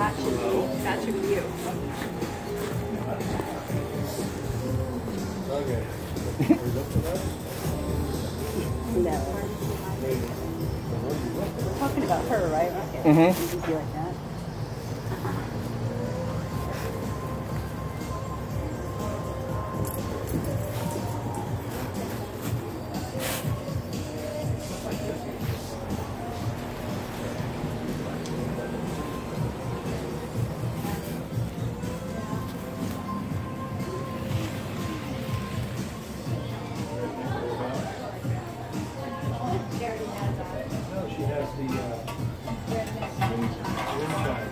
Got your view. Okay. No. We're talking about her, right? Okay. Mm-hmm. Easy like that. No, she has the wind chime.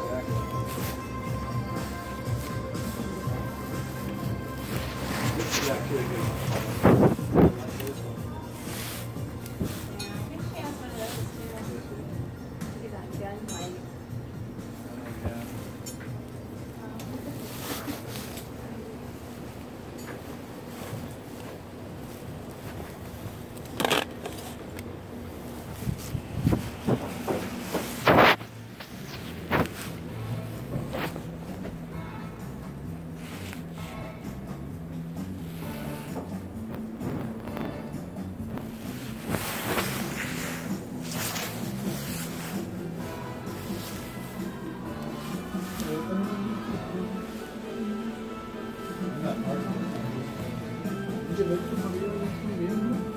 Exactly. Yeah, really good. Did you look for